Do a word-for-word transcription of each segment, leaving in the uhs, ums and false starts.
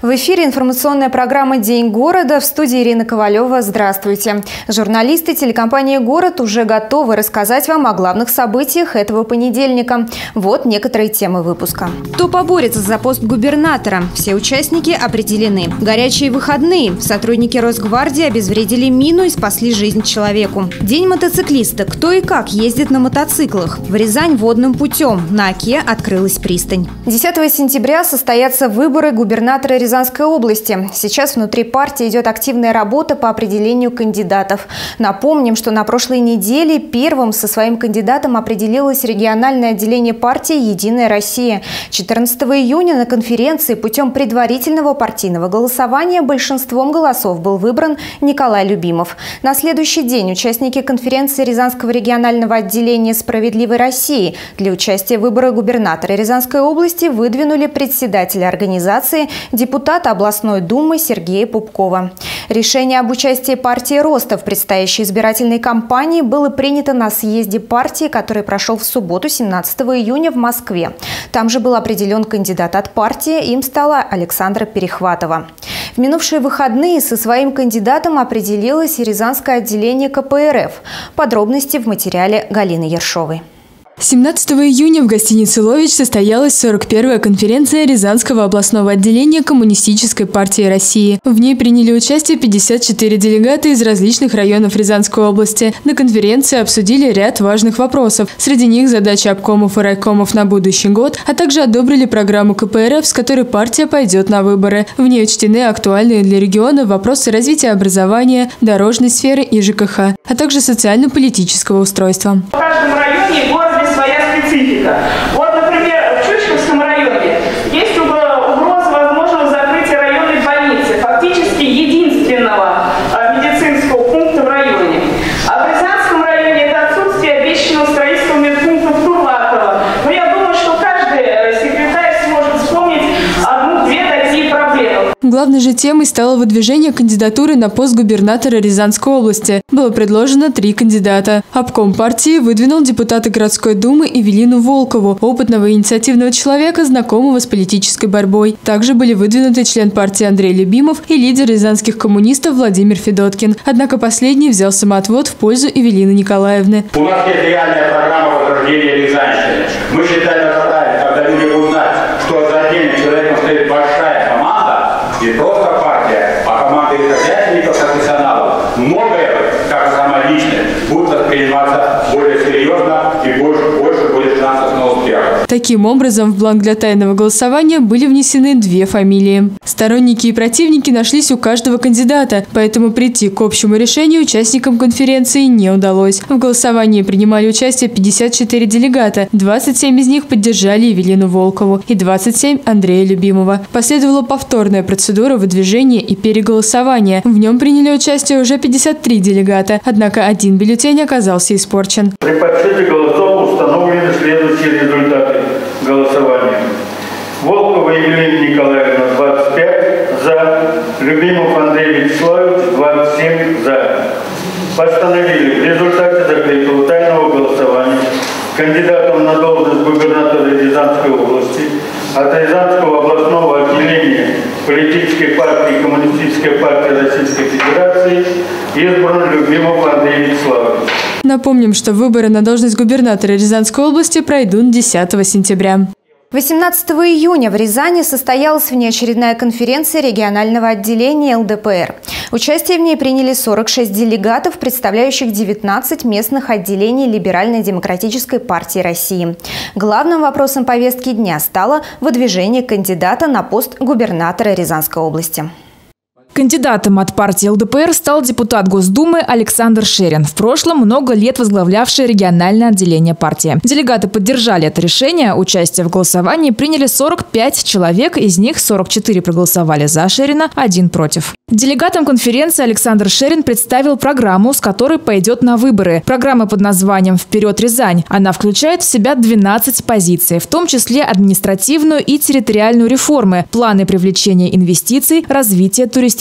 В эфире информационная программа «День города». В студии Ирина Ковалева. Здравствуйте. Журналисты телекомпании «Город» уже готовы рассказать вам о главных событиях этого понедельника. Вот некоторые темы выпуска. Кто поборется за пост губернатора? Все участники определены. Горячие выходные. Сотрудники Росгвардии обезвредили мину и спасли жизнь человеку. День мотоциклиста. Кто и как ездит на мотоциклах? В Рязань водным путем. На Оке открылась пристань. десятого сентября состоятся выборы губернатора Рязани. Рязанской области. Сейчас внутри партии идет активная работа по определению кандидатов. Напомним, что на прошлой неделе первым со своим кандидатом определилось региональное отделение партии «Единая Россия». четырнадцатого июня на конференции путем предварительного партийного голосования большинством голосов был выбран Николай Любимов. На следующий день участники конференции Рязанского регионального отделения «Справедливой России» для участия в выборах губернатора Рязанской области выдвинули председателя организации, депутата областной думы Сергея Пупкова. Решение об участии партии «Роста» в предстоящей избирательной кампании было принято на съезде партии, который прошел в субботу, семнадцатого июня в Москве. Там же был определен кандидат от партии, им стала Александра Перехватова. В минувшие выходные со своим кандидатом определилось и Рязанское отделение ка пэ эр эф. Подробности в материале Галины Ершовой. семнадцатого июня в гостинице «Лович» состоялась сорок первая конференция Рязанского областного отделения Коммунистической партии России. В ней приняли участие пятьдесят четыре делегата из различных районов Рязанской области. На конференции обсудили ряд важных вопросов. Среди них задачи обкомов и райкомов на будущий год, а также одобрили программу ка пэ эр эф, с которой партия пойдет на выборы. В ней учтены актуальные для региона вопросы развития образования, дорожной сферы и жэ ка ха, а также социально-политического устройства. В каждом районе и городе своя специфика. Вот, например, в Чучковском районе есть угроза возможного закрытия районной больницы, фактически единственного медицинского пункта в районе. А в Рязанском районе это отсутствие обещанного строительства медпункта в Турлатово. Но я думаю, что каждый секретарь сможет вспомнить одну-две такие проблемы. Главной же темой стало выдвижение кандидатуры на пост губернатора Рязанской области. Было предложено три кандидата. Обком партии выдвинул депутата городской думы Эвелину Волкову, опытного и инициативного человека, знакомого с политической борьбой. Также были выдвинуты член партии Андрей Любимов и лидер рязанских коммунистов Владимир Федоткин. Однако последний взял самоотвод в пользу Эвелины Николаевны. У нас есть реальная программа возрождения Рязанщины. Мы считаем это правильно, когда люди узнают, что за отдельным человеком стоит большая команда, не просто партия, а команда из хозяйственников, профессионалов. Многое, как сама личность, будет восприниматься более серьезно и больше, больше будет шансов на успех. Таким образом, в бланк для тайного голосования были внесены две фамилии. Сторонники и противники нашлись у каждого кандидата, поэтому прийти к общему решению участникам конференции не удалось. В голосовании принимали участие пятьдесят четыре делегата, двадцать семь из них поддержали Эвелину Волкову и двадцать семь Андрея Любимова. Последовала повторная процедура выдвижения и переголосования. В нем приняли участие уже пятьдесят три делегата, однако один бюллетень оказался испорчен. При подсчете голосов установлены следующие результаты голосования. Волкова Евгения Николаевна двадцать пять за, Любимов Андрей Вячеславович двадцать семь за. Постановили в результате закрытого тайного голосования кандидатом на должность губернатора Рязанской области от Рязанского областного отделения политической партии Коммунистической партии Российской Федерации избран Любимов Андрей Вячеславович. Напомним, что выборы на должность губернатора Рязанской области пройдут десятого сентября. восемнадцатого июня в Рязани состоялась внеочередная конференция регионального отделения эл дэ пэ эр. Участие в ней приняли сорок шесть делегатов, представляющих девятнадцать местных отделений Либеральной демократической партии России. Главным вопросом повестки дня стало выдвижение кандидата на пост губернатора Рязанской области. Кандидатом от партии эл дэ пэ эр стал депутат Госдумы Александр Шерин, в прошлом много лет возглавлявший региональное отделение партии. Делегаты поддержали это решение. Участие в голосовании приняли сорок пять человек, из них сорок четыре проголосовали за Шерина, один против. Делегатам конференции Александр Шерин представил программу, с которой пойдет на выборы. Программа под названием «Вперед, Рязань». Она включает в себя двенадцать позиций, в том числе административную и территориальную реформы, планы привлечения инвестиций, развития туристического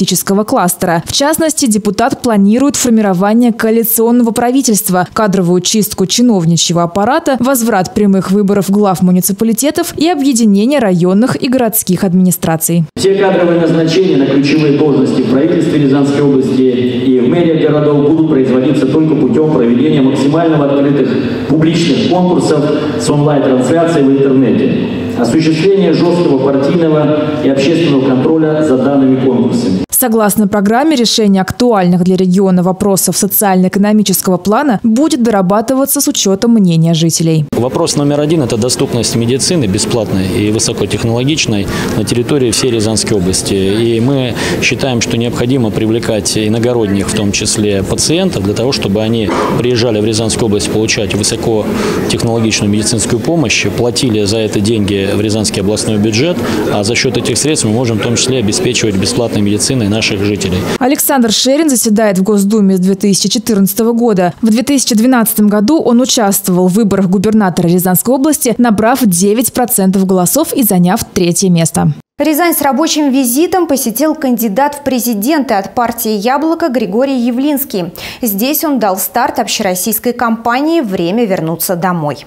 урбанистического кластера. В частности, депутат планирует формирование коалиционного правительства, кадровую чистку чиновничьего аппарата, возврат прямых выборов глав муниципалитетов и объединение районных и городских администраций. Все кадровые назначения на ключевые должности в правительстве Рязанской области и в мэриях городов будут производиться только путем проведения максимально открытых публичных конкурсов с онлайн-трансляцией в интернете, осуществление жесткого партийного и общественного контроля за данными конкурсами. Согласно программе, решение актуальных для региона вопросов социально-экономического плана будет дорабатываться с учетом мнения жителей. Вопрос номер один – это доступность медицины бесплатной и высокотехнологичной на территории всей Рязанской области. И мы считаем, что необходимо привлекать иногородних, в том числе пациентов, для того, чтобы они приезжали в Рязанскую область получать высокотехнологичную медицинскую помощь, платили за это деньги в Рязанский областной бюджет, а за счет этих средств мы можем в том числе обеспечивать бесплатной медициной наших жителей. Александр Шерин заседает в Госдуме с две тысячи четырнадцатого года. В две тысячи двенадцатом году он участвовал в выборах губернатора Рязанской области, набрав девять процентов голосов и заняв третье место. Рязань с рабочим визитом посетил кандидат в президенты от партии «Яблоко» Григорий Явлинский. Здесь он дал старт общероссийской кампании «Время вернуться домой».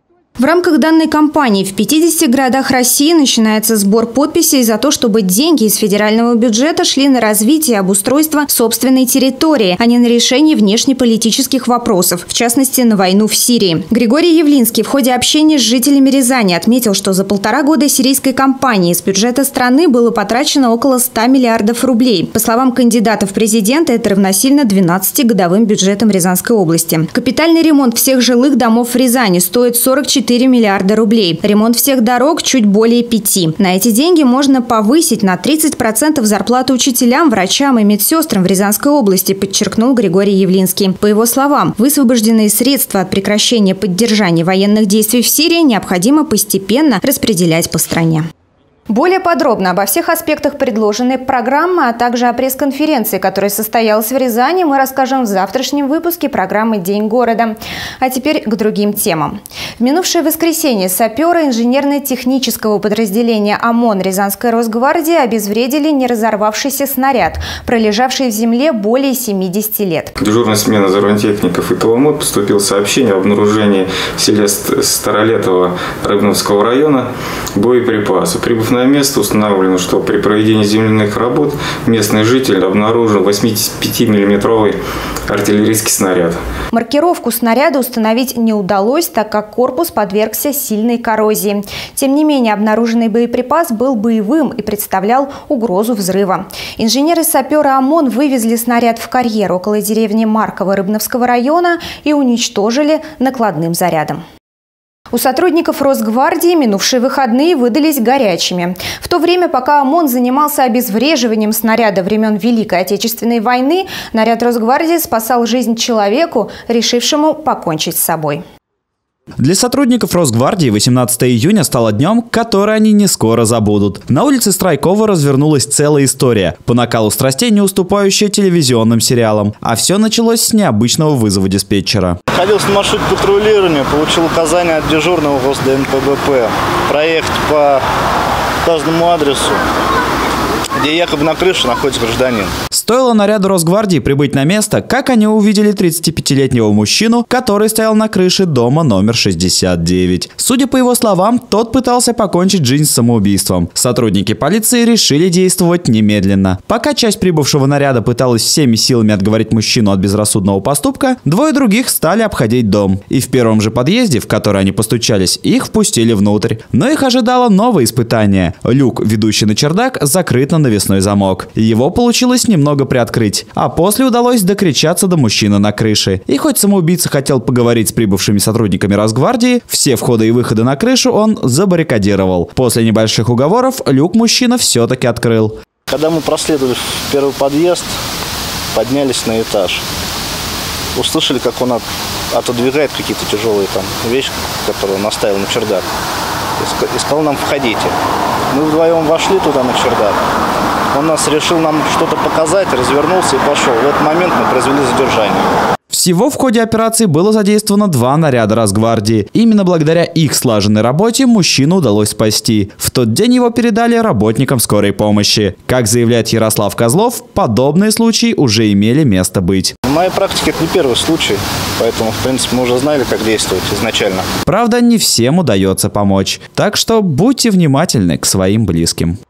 В рамках данной кампании в пятидесяти городах России начинается сбор подписей за то, чтобы деньги из федерального бюджета шли на развитие и обустройство собственной территории, а не на решение внешнеполитических вопросов, в частности, на войну в Сирии. Григорий Явлинский в ходе общения с жителями Рязани отметил, что за полтора года сирийской кампании из бюджета страны было потрачено около ста миллиардов рублей. По словам кандидата в президенты, это равносильно двенадцати годовым бюджетам Рязанской области. Капитальный ремонт всех жилых домов в Рязани стоит сорок четыре миллиарда рублей. Ремонт всех дорог чуть более пяти. На эти деньги можно повысить на тридцать процентов зарплату учителям, врачам и медсестрам в Рязанской области, подчеркнул Григорий Явлинский. По его словам, высвобожденные средства от прекращения поддержания военных действий в Сирии необходимо постепенно распределять по стране. Более подробно обо всех аспектах предложенной программы, а также о пресс-конференции, которая состоялась в Рязани, мы расскажем в завтрашнем выпуске программы «День города». А теперь к другим темам. В минувшее воскресенье саперы инженерно-технического подразделения ОМОН Рязанской Росгвардии обезвредили неразорвавшийся снаряд, пролежавший в земле более семидесяти лет. Дежурная смена зоорантехников и ПВМО поступило сообщение об обнаружении в селе Старолетово Рыбновского района боеприпасов. Прибыв на место, установлено, что при проведении земляных работ местный житель обнаружил восьмидесятипятимиллиметровый артиллерийский снаряд. Маркировку снаряда установить не удалось, так как корпус подвергся сильной коррозии. Тем не менее, обнаруженный боеприпас был боевым и представлял угрозу взрыва. Инженеры-саперы ОМОН вывезли снаряд в карьер около деревни Марково Рыбновского района и уничтожили накладным зарядом. У сотрудников Росгвардии минувшие выходные выдались горячими. В то время, пока ОМОН занимался обезвреживанием снаряда времен Великой Отечественной войны, наряд Росгвардии спасал жизнь человеку, решившему покончить с собой. Для сотрудников Росгвардии восемнадцатого июня стало днем, который они не скоро забудут. На улице Страйкова развернулась целая история, по накалу страстей не уступающая телевизионным сериалам. А все началось с необычного вызова диспетчера. Находился на маршруте патрулирования, получил указание от дежурного ГосДНПБП проехать по указанному адресу, где якобы на крыше находится гражданин. Стоило наряду Росгвардии прибыть на место, как они увидели тридцатипятилетнего мужчину, который стоял на крыше дома номер шестьдесят девять. Судя по его словам, тот пытался покончить жизнь самоубийством. Сотрудники полиции решили действовать немедленно. Пока часть прибывшего наряда пыталась всеми силами отговорить мужчину от безрассудного поступка, двое других стали обходить дом. И в первом же подъезде, в который они постучались, их впустили внутрь. Но их ожидало новое испытание. Люк, ведущий на чердак, закрыт на навесной замок. Его получилось немного приоткрыть, а после удалось докричаться до мужчины на крыше. И хоть самоубийца хотел поговорить с прибывшими сотрудниками Росгвардии, все входы и выходы на крышу он забаррикадировал. После небольших уговоров люк мужчина все-таки открыл. Когда мы проследовали в первый подъезд, поднялись на этаж, услышали, как он от, отодвигает какие-то тяжелые там вещи, которые он оставил на чердак, и сказал нам: входите. Мы вдвоем вошли туда на чердак. Он нас решил нам что-то показать, развернулся и пошел. В этот момент мы произвели задержание. В Всего в ходе операции было задействовано два наряда Росгвардии. Именно благодаря их слаженной работе мужчину удалось спасти. В тот день его передали работникам скорой помощи. Как заявляет Ярослав Козлов, подобные случаи уже имели место быть. В моей практике это не первый случай, поэтому, в принципе, мы уже знали, как действовать изначально. Правда, не всем удается помочь. Так что будьте внимательны к своим близким.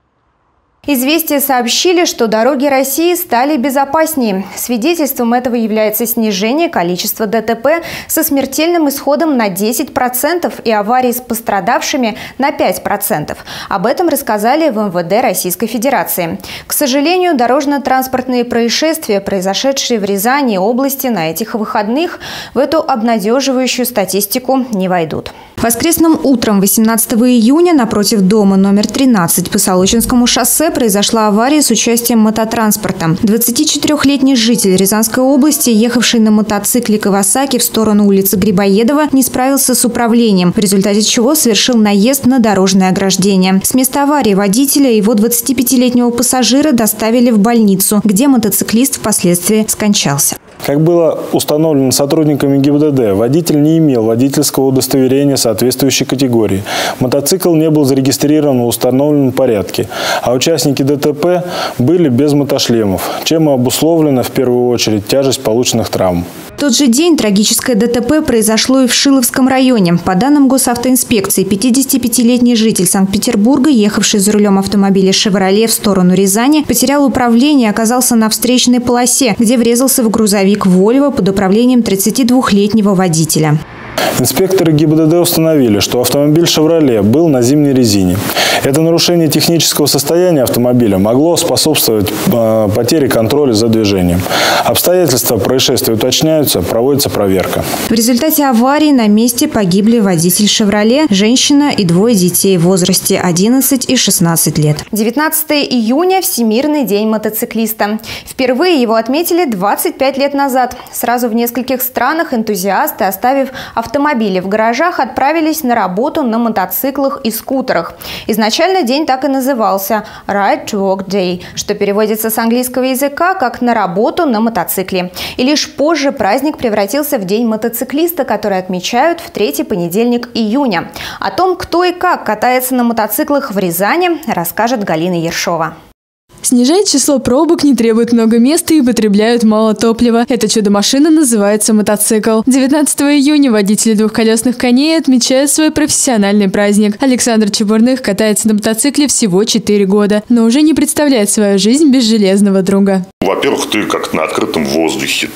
Известия сообщили, что дороги России стали безопаснее. Свидетельством этого является снижение количества ДТП со смертельным исходом на десять процентов и аварий с пострадавшими на пять процентов. Об этом рассказали в эм вэ дэ Российской Федерации. К сожалению, дорожно-транспортные происшествия, произошедшие в Рязани области на этих выходных, в эту обнадеживающую статистику не войдут. Воскресным утром восемнадцатого июня напротив дома номер тринадцать по Солочинскому шоссе произошла авария с участием мототранспорта. двадцатичетырёхлетний житель Рязанской области, ехавший на мотоцикле Кавасаки в сторону улицы Грибоедова, не справился с управлением, в результате чего совершил наезд на дорожное ограждение. С места аварии водителя и его двадцатипятилетнего пассажира доставили в больницу, где мотоциклист впоследствии скончался. Как было установлено сотрудниками гэ и бэ дэ дэ, водитель не имел водительского удостоверения соответствующей категории. Мотоцикл не был зарегистрирован в установленном порядке, а участники дэ тэ пэ были без мотошлемов, чем и обусловлена в первую очередь тяжесть полученных травм. В тот же день трагическое дэ тэ пэ произошло и в Шиловском районе. По данным госавтоинспекции, пятидесятипятилетний житель Санкт-Петербурга, ехавший за рулем автомобиля «Шевроле» в сторону Рязани, потерял управление и оказался на встречной полосе, где врезался в грузовик «Вольво» под управлением тридцатидвухлетнего водителя. Инспекторы гэ и бэ дэ дэ установили, что автомобиль «Шевроле» был на зимней резине. Это нарушение технического состояния автомобиля могло способствовать э, потере контроля за движением. Обстоятельства происшествия уточняются, проводится проверка. В результате аварии на месте погибли водитель «Шевроле», женщина и двое детей в возрасте одиннадцать и шестнадцать лет. девятнадцатого июня – Всемирный день мотоциклиста. Впервые его отметили двадцать пять лет назад. Сразу в нескольких странах энтузиасты, оставив автомобили в гаражах, отправились на работу на мотоциклах и скутерах. Изначально день так и назывался – Ride to Work Day, что переводится с английского языка как «на работу на мотоцикле». И лишь позже праздник превратился в День мотоциклиста, который отмечают в третий понедельник июня. О том, кто и как катается на мотоциклах в Рязани, расскажет Галина Ершова. Снижать число пробок, не требует много места и потребляют мало топлива. Эта чудо-машина называется мотоцикл. девятнадцатого июня водители двухколесных коней отмечают свой профессиональный праздник. Александр Чебурных катается на мотоцикле всего четыре года, но уже не представляет свою жизнь без железного друга. Во-первых, ты как на открытом воздухе,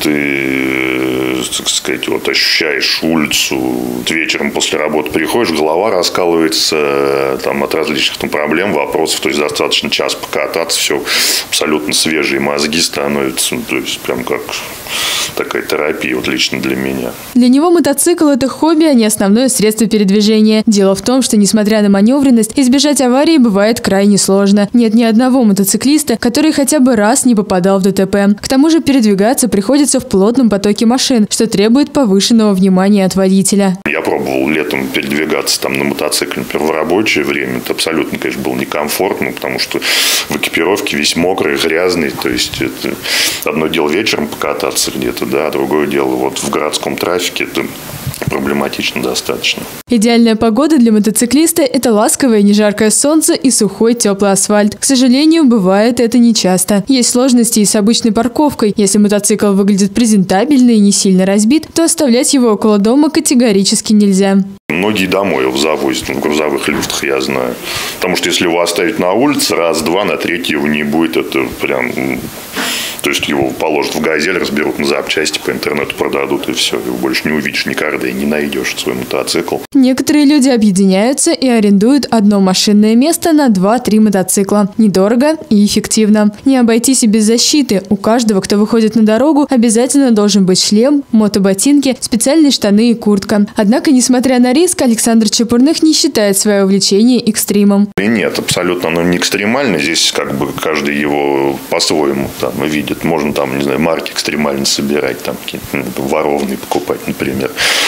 ты, так сказать, вот ощущаешь улицу. Вечером после работы приходишь, голова раскалывается там, от различных там, проблем, вопросов. То есть достаточно час покататься, все абсолютно свежие мозги становятся. То есть прям как такая терапия, вот лично для меня. Для него мотоцикл – это хобби, а не основное средство передвижения. Дело в том, что, несмотря на маневренность, избежать аварии бывает крайне сложно. Нет ни одного мотоциклиста, который хотя бы раз не попадал в дэ тэ пэ. К тому же передвигаться приходится в плотном потоке машин, что требует повышенного внимания от водителя. Я пробовал летом передвигаться там, на мотоцикле, например, в рабочее время. Это абсолютно, конечно, было некомфортно, потому что в экипировке весь мокрый, грязный. То есть это одно дело вечером покататься где-то, да, другое дело вот в городском трафике. Это проблематично достаточно. Идеальная погода для мотоциклиста – это ласковое нежаркое солнце и сухой теплый асфальт. К сожалению, бывает это нечасто. Есть сложности и с обычной парковкой. Если мотоцикл выглядит презентабельно и не сильно разбит, то оставлять его около дома категорически нельзя. Многие домой его завозят в грузовых лифтах, я знаю. Потому что если его оставить на улице, раз-два, на третий его не будет. Это прям... То есть его положат в газель, разберут на запчасти, по интернету продадут, и все. Его больше не увидишь никогда и не найдешь свой мотоцикл. Некоторые люди объединяются и арендуют одно машинное место на два-три мотоцикла. Недорого и эффективно. Не обойтись и без защиты. У каждого, кто выходит на дорогу, обязательно должен быть шлем, мотоботинки, специальные штаны и куртка. Однако, несмотря на риск, Александр Чепурных не считает свое увлечение экстримом. И нет, абсолютно оно не экстремально. Здесь как бы каждый его по-своему там видит. Можно там, не знаю, марки экстремально собирать, там какие-то воровные покупать, например.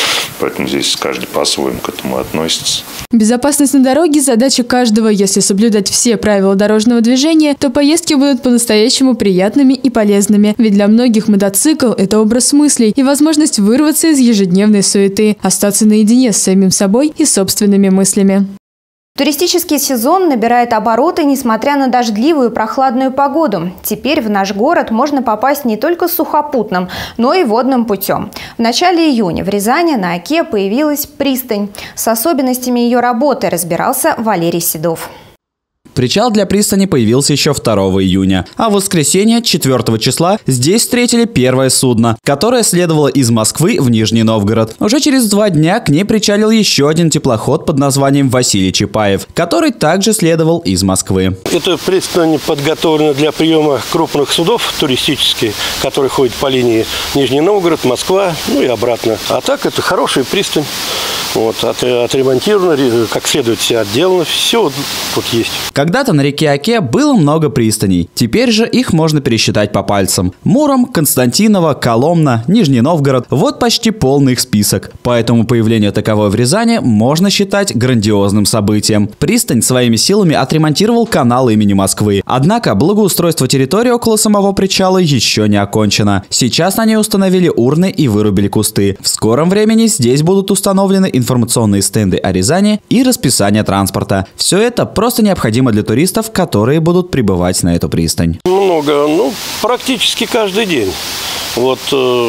поэтому здесь каждый по-своему к этому относится. Безопасность на дороге – задача каждого. Если соблюдать все правила дорожного движения, то поездки будут по-настоящему приятными и полезными. Ведь для многих мотоцикл – это образ мыслей и возможность вырваться из ежедневной суеты, остаться наедине с самим собой и собственными мыслями. Туристический сезон набирает обороты, несмотря на дождливую и прохладную погоду. Теперь в наш город можно попасть не только сухопутным, но и водным путем. В начале июня в Рязани на Оке появилась пристань. С особенностями ее работы разбирался Валерий Седов. Причал для пристани появился еще второго июня, а в воскресенье, четвёртого числа, здесь встретили первое судно, которое следовало из Москвы в Нижний Новгород. Уже через два дня к ней причалил еще один теплоход под названием Василий Чапаев, который также следовал из Москвы. Эта пристань подготовлена для приема крупных судов туристических, которые ходят по линии Нижний Новгород, Москва, ну и обратно. А так это хорошая пристань. Вот, отремонтировано, как следует все отделано, все вот, вот есть. Когда-то на реке Оке было много пристаней. Теперь же их можно пересчитать по пальцам. Муром, Константиново, Коломна, Нижний Новгород – вот почти полный их список. Поэтому появление таковой в Рязани можно считать грандиозным событием. Пристань своими силами отремонтировал канал имени Москвы. Однако благоустройство территории около самого причала еще не окончено. Сейчас на ней установили урны и вырубили кусты. В скором времени здесь будут установлены информационные стенды о Рязани и расписание транспорта. Все это просто необходимо для туристов, которые будут прибывать на эту пристань. Много, ну, практически каждый день. Вот э,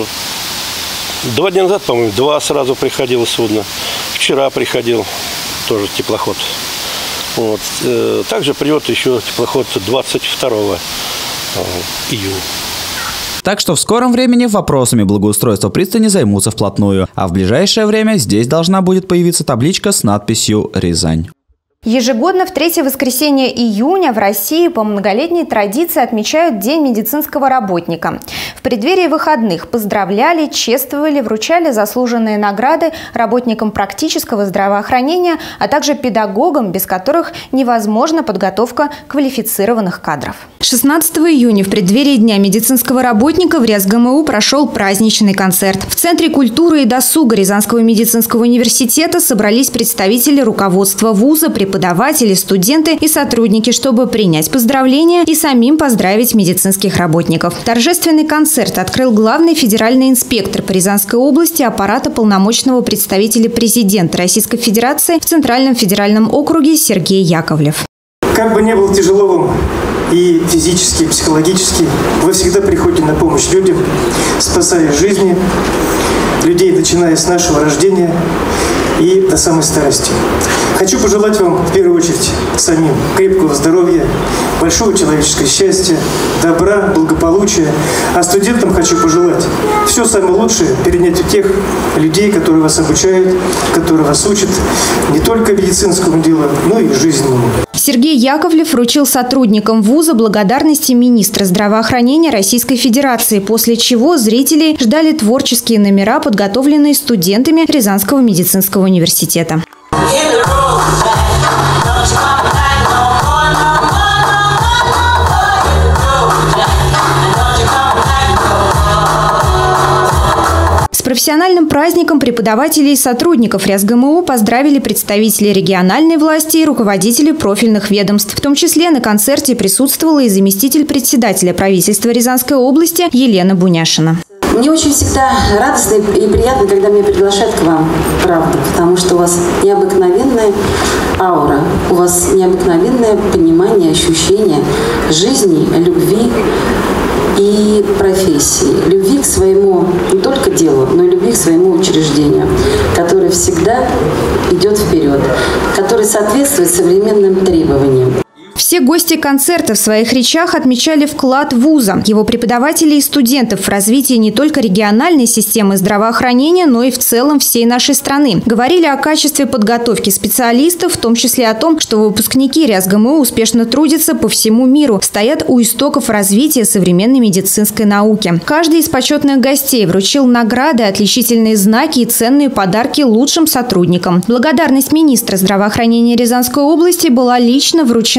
два дня назад, по-моему, два сразу приходило судно. Вчера приходил тоже теплоход. Вот. Э, также придет еще теплоход двадцать второго июня. Так что в скором времени вопросами благоустройства пристани займутся вплотную. А в ближайшее время здесь должна будет появиться табличка с надписью «Рязань». Ежегодно в третье воскресенье июня в России по многолетней традиции отмечают День медицинского работника. В преддверии выходных поздравляли, чествовали, вручали заслуженные награды работникам практического здравоохранения, а также педагогам, без которых невозможна подготовка квалифицированных кадров. шестнадцатого июня в преддверии Дня медицинского работника в РязГМУ прошел праздничный концерт. В Центре культуры и досуга Рязанского медицинского университета собрались представители руководства вуза, преподаватели, студенты и сотрудники, чтобы принять поздравления и самим поздравить медицинских работников. Торжественный концерт открыл главный федеральный инспектор по Рязанской области аппарата полномочного представителя президента Российской Федерации в Центральном федеральном округе Сергей Яковлев. Как бы ни было тяжело вам и физически, и психологически, вы всегда приходите на помощь людям, спасая жизни людей, начиная с нашего рождения и до самой старости. Хочу пожелать вам в первую очередь самим крепкого здоровья, большого человеческого счастья, добра, благополучия. А студентам хочу пожелать все самое лучшее перенять у тех людей, которые вас обучают, которые вас учат не только медицинскому делу, но и жизненному. Сергей Яковлев вручил сотрудникам вуза благодарности министра здравоохранения Российской Федерации, после чего зрители ждали творческие номера, подготовленные студентами Рязанского медицинского университета. С профессиональным праздником преподавателей и сотрудников РязГМУ поздравили представители региональной власти и руководители профильных ведомств. В том числе на концерте присутствовала и заместитель председателя правительства Рязанской области Елена Буняшина. Мне очень всегда радостно и приятно, когда меня приглашают к вам, правда, потому что у вас необыкновенная аура, у вас необыкновенное понимание, ощущение жизни, любви и профессии, любви к своему не только делу, но и любви к своему учреждению, которое всегда идет вперед, которое соответствует современным требованиям. Все гости концерта в своих речах отмечали вклад вуза, его преподавателей и студентов в развитие не только региональной системы здравоохранения, но и в целом всей нашей страны. Говорили о качестве подготовки специалистов, в том числе о том, что выпускники РязГМУ успешно трудятся по всему миру, стоят у истоков развития современной медицинской науки. Каждый из почетных гостей вручил награды, отличительные знаки и ценные подарки лучшим сотрудникам. Благодарность министра здравоохранения Рязанской области была лично вручена Андреем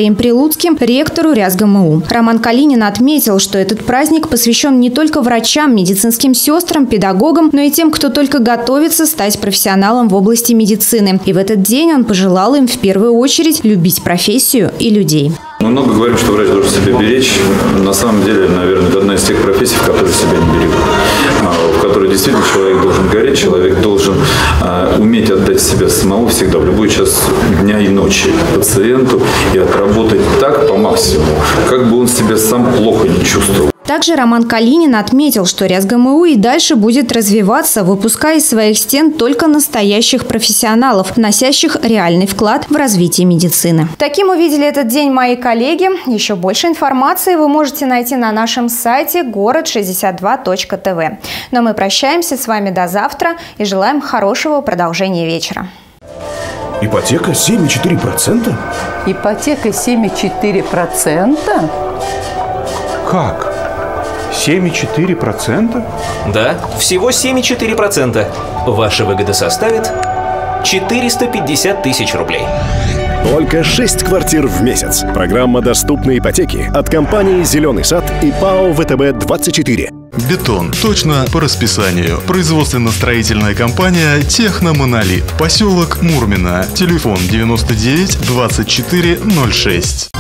Андреем Прилуцким, ректору РясГМУ. Роман Калинин отметил, что этот праздник посвящен не только врачам, медицинским сестрам, педагогам, но и тем, кто только готовится стать профессионалом в области медицины. И в этот день он пожелал им в первую очередь любить профессию и людей. Мы много говорим, что врач должен себя беречь. На самом деле, наверное, это одна из тех профессий, в которой себя не берегут. В которой действительно человек должен гореть, человек должен а, уметь отдать себя самому всегда, в любой час дня и ночи пациенту и отработать так по максимуму, как бы он себя сам плохо не чувствовал. Также Роман Калинин отметил, что РясГМУ и дальше будет развиваться, выпуская из своих стен только настоящих профессионалов, вносящих реальный вклад в развитие медицины. Таким увидели этот день мои коллеги. Еще больше информации вы можете найти на нашем сайте город шестьдесят два точка тв. Но мы прощаемся с вами до завтра и желаем хорошего продолжения вечера. Ипотека семь и четыре десятых процента? Ипотека семь и четыре десятых процента? Как? семь и четыре десятых процента? Да, всего семь и четыре десятых процента. Ваша выгода составит четыреста пятьдесят тысяч рублей. Только шесть квартир в месяц. Программа доступной ипотеки от компании «Зеленый сад» и ПАО ВТБ двадцать четыре. Бетон. Точно по расписанию. Производственно-строительная компания «Техномонолит». Поселок Мурмино. Телефон девяносто девять двадцать четыре ноль шесть.